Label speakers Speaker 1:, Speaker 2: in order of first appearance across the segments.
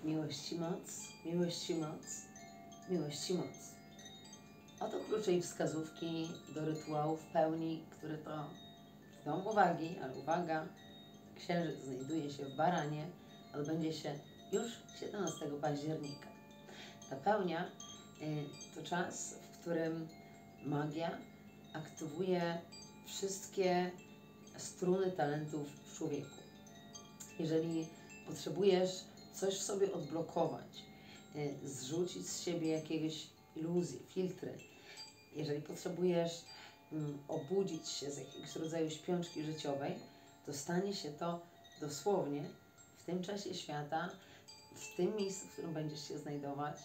Speaker 1: Miłości moc, miłości moc, miłości moc. Oto klucze i wskazówki do rytuału w pełni, które to dom uwagi, ale uwaga, księżyc znajduje się w Baranie, odbędzie się już 17 października. Ta pełnia to czas, w którym magia aktywuje wszystkie struny talentów w człowieku. Jeżeli potrzebujesz coś w sobie odblokować, zrzucić z siebie jakieś iluzje, filtry, jeżeli potrzebujesz obudzić się z jakiegoś rodzaju śpiączki życiowej, to stanie się to dosłownie w tym czasie świata, w tym miejscu, w którym będziesz się znajdować.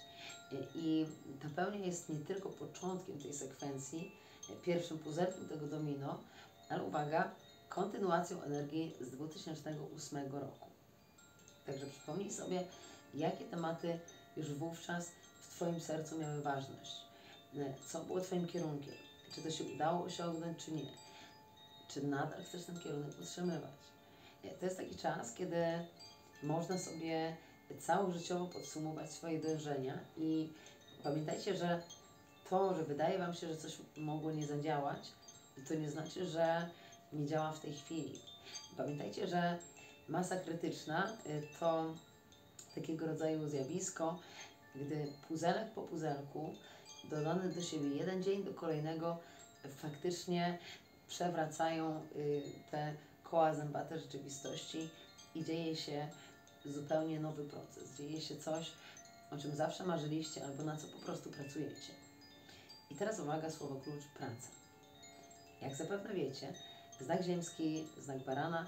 Speaker 1: I ta pełnia jest nie tylko początkiem tej sekwencji, pierwszym puzelkiem tego domino, ale uwaga, kontynuacją energii z 2008 roku. Także przypomnij sobie, jakie tematy już wówczas w Twoim sercu miały ważność. Co było Twoim kierunkiem? Czy to się udało osiągnąć, czy nie? Czy nadal chcesz ten kierunek utrzymywać? To jest taki czas, kiedy można sobie całożyciowo podsumować swoje dążenia i pamiętajcie, że to, że wydaje Wam się, że coś mogło nie zadziałać, to nie znaczy, że nie działa w tej chwili. Pamiętajcie, że masa krytyczna to takiego rodzaju zjawisko, gdy puzelek po puzelku, dodany do siebie jeden dzień do kolejnego, faktycznie przewracają te koła zębate rzeczywistości i dzieje się zupełnie nowy proces. Dzieje się coś, o czym zawsze marzyliście albo na co po prostu pracujecie. I teraz uwaga, słowo klucz, praca. Jak zapewne wiecie, znak ziemski, znak barana,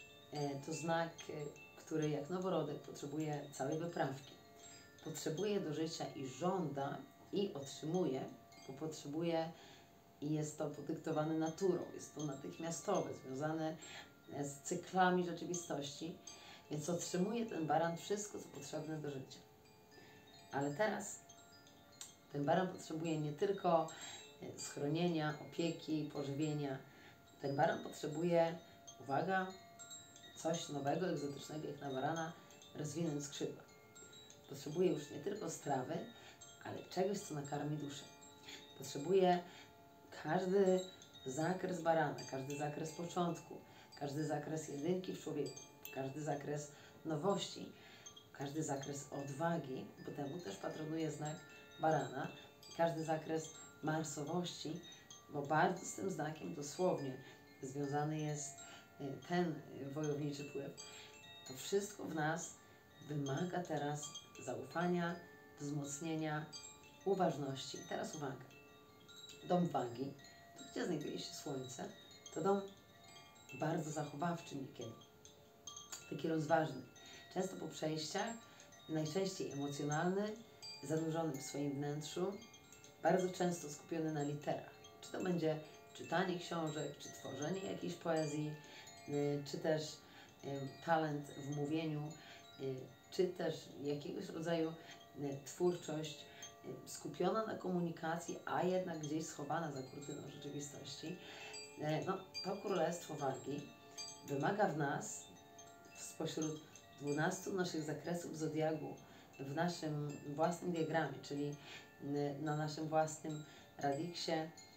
Speaker 1: to znak, który jak noworodek potrzebuje całej wyprawki. Potrzebuje do życia i żąda i otrzymuje, bo potrzebuje i jest to podyktowane naturą, jest to natychmiastowe, związane z cyklami rzeczywistości, więc otrzymuje ten baran wszystko, co potrzebne do życia. Ale teraz ten baran potrzebuje nie tylko schronienia, opieki, pożywienia. Ten baran potrzebuje, uwaga, coś nowego, egzotycznego jak na barana, rozwinąć skrzydła. Potrzebuje już nie tylko strawy, ale czegoś, co nakarmi duszę. Potrzebuje każdy zakres barana, każdy zakres początku, każdy zakres jedynki w człowieku, każdy zakres nowości, każdy zakres odwagi, bo temu też patronuje znak barana, każdy zakres marsowości, bo bardzo z tym znakiem dosłownie związany jest ten wojowniczy wpływ. To wszystko w nas wymaga teraz zaufania, wzmocnienia, uważności. I teraz uwaga. Dom wagi, tu gdzie znajduje się Słońce, to dom bardzo zachowawczy niekiedy, taki rozważny. Często po przejściach, najczęściej emocjonalny, zanurzony w swoim wnętrzu, bardzo często skupiony na literach. Czy to będzie czytanie książek, czy tworzenie jakiejś poezji, czy też talent w mówieniu, czy też jakiegoś rodzaju twórczość skupiona na komunikacji, a jednak gdzieś schowana za kurtyną rzeczywistości. No, to królestwo wagi wymaga w nas, spośród 12 naszych zakresów zodiaku, w naszym własnym diagramie, czyli na naszym własnym radiksie,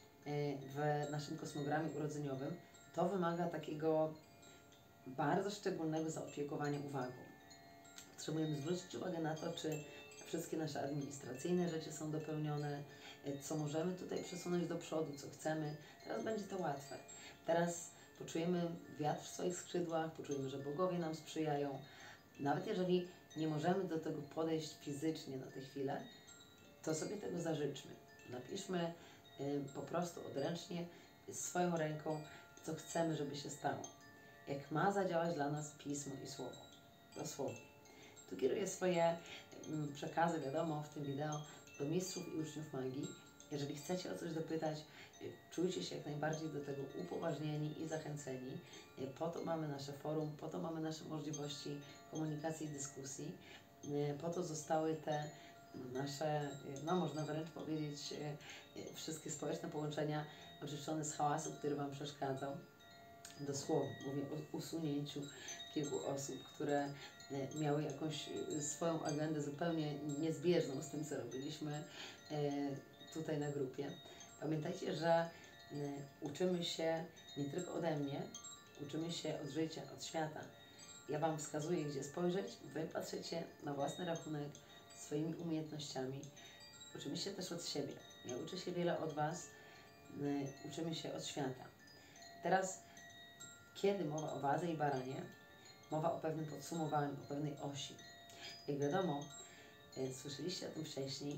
Speaker 1: w naszym kosmogramie urodzeniowym, to wymaga takiego bardzo szczególnego zaopiekowania uwagą. Potrzebujemy zwrócić uwagę na to, czy wszystkie nasze administracyjne rzeczy są dopełnione, co możemy tutaj przesunąć do przodu, co chcemy. Teraz będzie to łatwe. Teraz poczujemy wiatr w swoich skrzydłach, poczujemy, że bogowie nam sprzyjają. Nawet jeżeli nie możemy do tego podejść fizycznie na tę chwilę, to sobie tego zażyczmy. Napiszmy po prostu odręcznie swoją ręką, co chcemy, żeby się stało. Jak ma zadziałać dla nas Pismo i Słowo. Dosłownie. Tu kieruję swoje przekazy, wiadomo, w tym wideo do mistrzów i uczniów magii. Jeżeli chcecie o coś dopytać, czujcie się jak najbardziej do tego upoważnieni i zachęceni. Po to mamy nasze forum, po to mamy nasze możliwości komunikacji i dyskusji. Po to zostały te nasze, no można wręcz powiedzieć, wszystkie społeczne połączenia oczyszczone z hałasu, który Wam przeszkadzał. dosłownie mówię o usunięciu kilku osób, które miały jakąś swoją agendę zupełnie niezbieżną z tym, co robiliśmy tutaj na grupie. Pamiętajcie, że uczymy się nie tylko ode mnie, uczymy się od życia, od świata. Ja Wam wskazuję, gdzie spojrzeć, Wy patrzycie na własny rachunek swoimi umiejętnościami. Uczymy się też od siebie. Ja uczę się wiele od Was, uczymy się od świata. Teraz, kiedy mowa o wadze i baranie, mowa o pewnym podsumowaniu, o pewnej osi. Jak wiadomo, słyszeliście o tym wcześniej,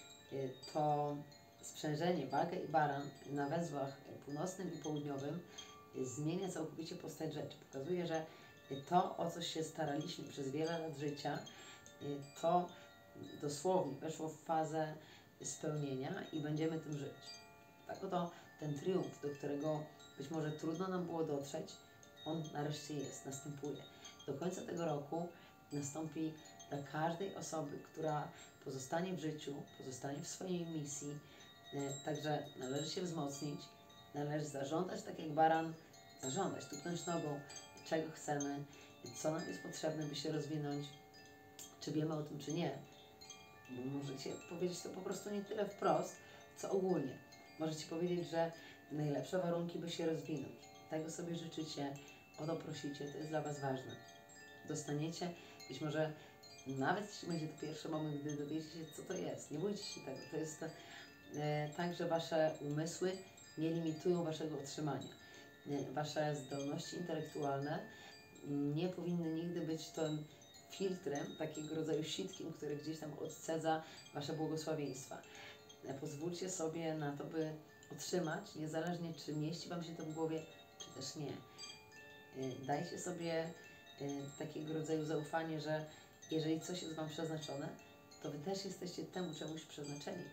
Speaker 1: to sprzężenie waga i baran na węzłach północnym i południowym zmienia całkowicie postać rzeczy. Pokazuje, że to, o co się staraliśmy przez wiele lat życia, to dosłownie weszło w fazę spełnienia i będziemy tym żyć. Tak oto ten triumf, do którego być może trudno nam było dotrzeć, on nareszcie jest, następuje. Do końca tego roku nastąpi dla każdej osoby, która pozostanie w życiu, pozostanie w swojej misji. Także należy się wzmocnić, należy zażądać tak jak baran, zażądać, tupnąć nogą, czego chcemy, co nam jest potrzebne, by się rozwinąć, czy wiemy o tym, czy nie. Bo możecie powiedzieć to po prostu nie tyle wprost, co ogólnie. Możecie powiedzieć, że najlepsze warunki, by się rozwinąć. Tego sobie życzycie, o to prosicie, to jest dla Was ważne. Dostaniecie, być może nawet jeśli będzie to pierwszy moment, gdy dowiecie się, co to jest. Nie bójcie się tego. To jest tak, że Wasze umysły nie limitują Waszego otrzymania. Wasze zdolności intelektualne nie powinny nigdy być tym filtrem, takiego rodzaju sitkiem, który gdzieś tam odcedza Wasze błogosławieństwa. Pozwólcie sobie na to, by otrzymać, niezależnie czy mieści Wam się to w głowie, czy też nie. Dajcie sobie takiego rodzaju zaufanie, że jeżeli coś jest Wam przeznaczone, to Wy też jesteście temu czemuś przeznaczeni.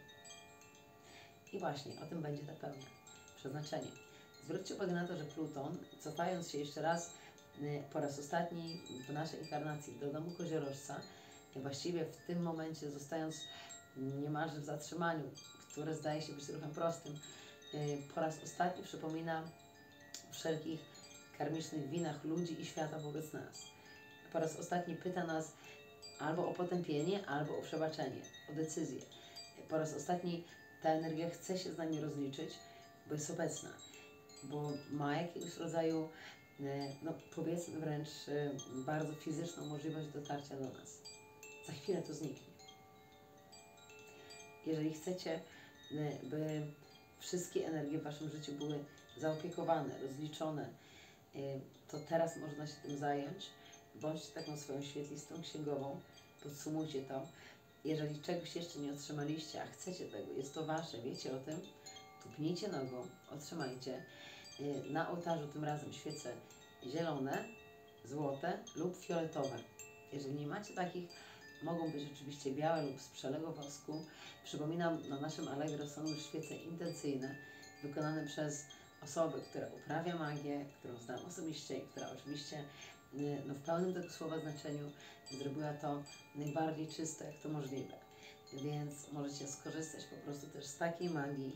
Speaker 1: I właśnie o tym będzie ta pełnia. Przeznaczenie. Zwróćcie uwagę na to, że Pluton, cofając się jeszcze raz po raz ostatni w naszej inkarnacji do domu koziorożca, właściwie w tym momencie zostając niemalże w zatrzymaniu, które zdaje się być ruchem prostym, po raz ostatni przypomina o wszelkich karmicznych winach ludzi i świata wobec nas. Po raz ostatni pyta nas albo o potępienie, albo o przebaczenie, o decyzję. Po raz ostatni ta energia chce się z nami rozliczyć, bo jest obecna, bo ma jakiegoś rodzaju, no powiedzmy wręcz bardzo fizyczną możliwość dotarcia do nas. Za chwilę to zniknie. Jeżeli chcecie, by wszystkie energie w Waszym życiu były zaopiekowane, rozliczone, to teraz można się tym zająć. Bądźcie taką swoją świetlistą księgową, podsumujcie to. Jeżeli czegoś jeszcze nie otrzymaliście, a chcecie tego, jest to Wasze, wiecie o tym, tupnijcie nogą, otrzymajcie. Na ołtarzu tym razem świece zielone, złote lub fioletowe. Jeżeli nie macie takich, mogą być oczywiście białe lub z przelego wosku. Przypominam, na naszym Allegro są już świece intencyjne, wykonane przez osobę, która uprawia magię, którą znam osobiście i która oczywiście no, w pełnym tego słowa znaczeniu zrobiła to najbardziej czysto, jak to możliwe. Więc możecie skorzystać po prostu też z takiej magii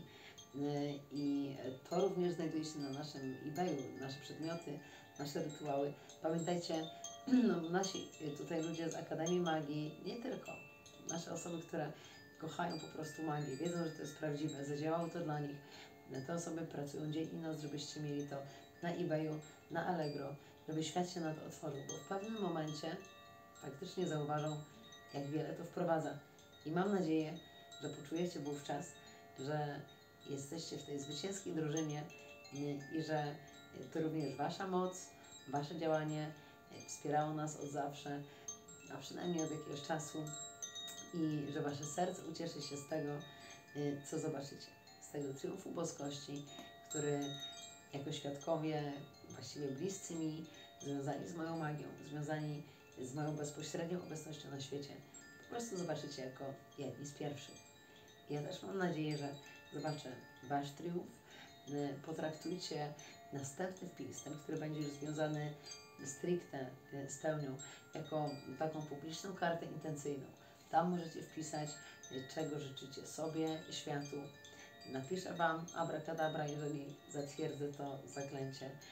Speaker 1: i to również znajduje się na naszym eBayu, nasze przedmioty, nasze rytuały. Pamiętajcie, no, nasi tutaj ludzie z Akademii Magii, nie tylko, nasze osoby, które kochają po prostu magię, wiedzą, że to jest prawdziwe, zadziałało to dla nich. Te osoby pracują dzień i noc, żebyście mieli to na eBayu, na Allegro, żeby świat się na to otworzył, bo w pewnym momencie faktycznie zauważą, jak wiele to wprowadza. I mam nadzieję, że poczujecie wówczas, że jesteście w tej zwycięskiej drużynie i że to również Wasza moc, Wasze działanie wspierało nas od zawsze, a przynajmniej od jakiegoś czasu i że Wasze serce ucieszy się z tego, co zobaczycie. Z tego triumfu boskości, który jako świadkowie, właściwie bliscy mi, związani z moją magią, związani z moją bezpośrednią obecnością na świecie, po prostu zobaczycie jako jedni z pierwszych. Ja też mam nadzieję, że zobaczę Wasz triumf. Potraktujcie następny wpis, ten, który będzie już związany stricte z pełnią, jako taką publiczną kartę intencyjną. Tam możecie wpisać, czego życzycie sobie, światu. Napiszę Wam abracadabra, jeżeli zatwierdzę to zaklęcie.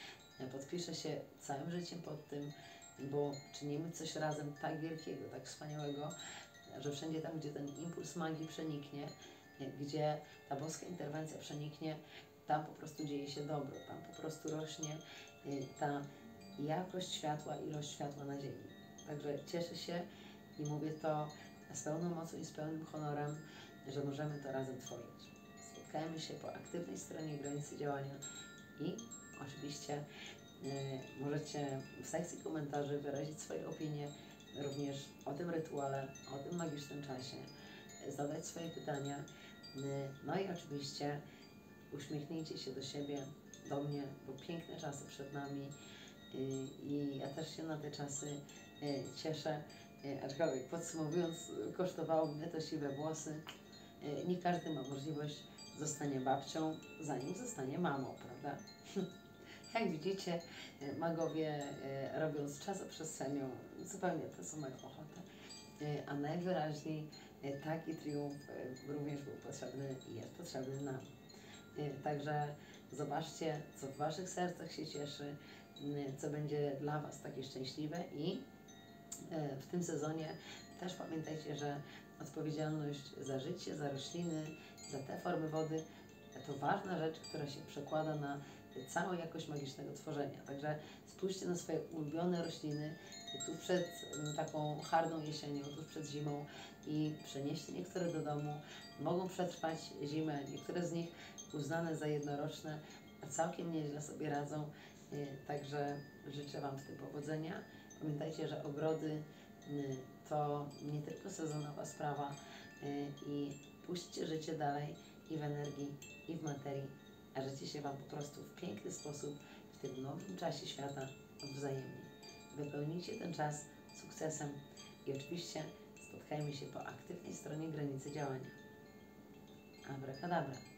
Speaker 1: podpiszę się całym życiem pod tym, bo czynimy coś razem tak wielkiego, tak wspaniałego, że wszędzie tam, gdzie ten impuls magii przeniknie, gdzie ta boska interwencja przeniknie, tam po prostu dzieje się dobro, tam po prostu rośnie ta jakość światła, ilość światła na Ziemi. Także cieszę się i mówię to z pełną mocą i z pełnym honorem, że możemy to razem tworzyć. Spotkajmy się po aktywnej stronie granicy działania i oczywiście możecie w sekcji komentarzy wyrazić swoje opinie również o tym rytuale, o tym magicznym czasie, zadać swoje pytania. No i oczywiście uśmiechnijcie się do siebie, do mnie, bo piękne czasy przed nami i ja też się na te czasy cieszę. Aczkolwiek podsumowując, kosztowało mnie to siwe włosy. Nie każdy ma możliwość zostania babcią, zanim zostanie mamą, prawda? Jak widzicie, magowie robiąc czasoprzestrzenią zupełnie to, co mają ochotę, a najwyraźniej taki triumf również był potrzebny i jest potrzebny nam. Także zobaczcie, co w Waszych sercach się cieszy, co będzie dla Was takie szczęśliwe i w tym sezonie też pamiętajcie, że odpowiedzialność za życie, za rośliny, za te formy wody to ważna rzecz, która się przekłada na całą jakość magicznego tworzenia. Także spójrzcie na swoje ulubione rośliny tuż przed taką hardą jesienią, tuż przed zimą i przenieście niektóre do domu. Mogą przetrwać zimę, niektóre z nich uznane za jednoroczne, a całkiem nieźle sobie radzą. Także życzę Wam w tym powodzenia. Pamiętajcie, że ogrody to nie tylko sezonowa sprawa i puśćcie życie dalej i w energii, i w materii, a życie się Wam po prostu w piękny sposób w tym nowym czasie świata wzajemnie. Wypełnijcie ten czas sukcesem i oczywiście spotkajmy się po aktywnej stronie granicy działania. Abracadabra.